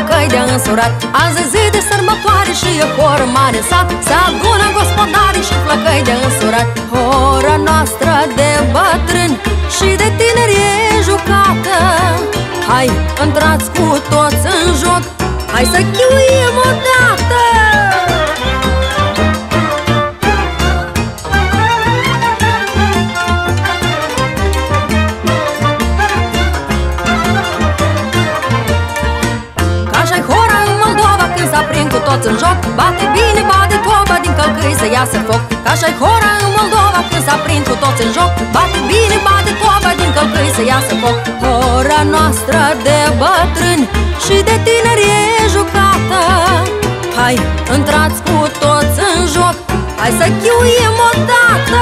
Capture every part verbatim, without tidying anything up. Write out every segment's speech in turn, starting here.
flacăi de însurat. Azi e zi de sărbătoare și e hor mare în sat. Se adună gospodarii și flacăi de însurat. Hora noastră de bătrâni și de tineri e jucată. Hai, intrați cu toți în joc, hai să chiuim odată. Așa-i hora în Moldova când s-aprind cu toți în joc. Bate bine, bate toba, din călcâi să iasă foc. Așa-i hora în Moldova când s-aprind cu toți în joc. Bate bine, bate toba, din călcâi să iasă foc. Hora noastră de bătrâni și de tineri e jucată. Hai, intrați cu toți în joc, hai să chiuim odată.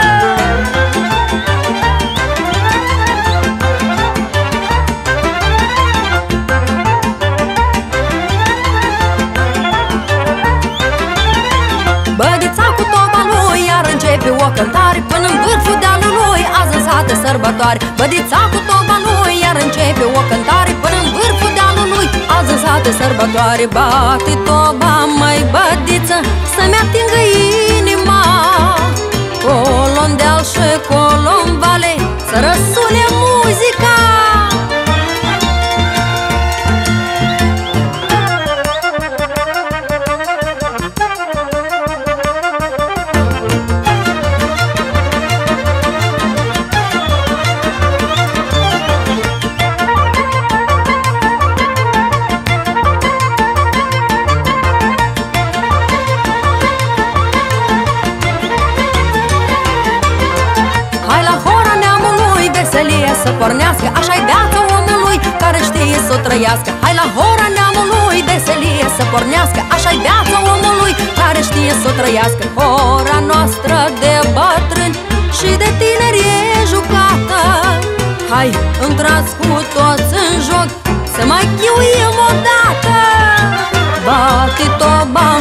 Bădița cu toba lui, iar începe o cântare până în vârful dealului, azi în sat de sărbătoare. Bădița cu toba lui, iar începe o cântare până în vârful dealului, azi în sat de sărbătoare. Bate toba, măi bădiță, să-mi atingă inima, colo-n deal și colo-n vale, să răsune muzica. Să pornească, așa-i viața omului care știe să o trăiască. Hai la hora neamului, veselie să pornească, așa-i viața omului care știe să o trăiască. Hora noastră de bătrâni și de tineri e jucată. Hai, intrați cu toți în joc, să mai chiuim odată. Bate toba,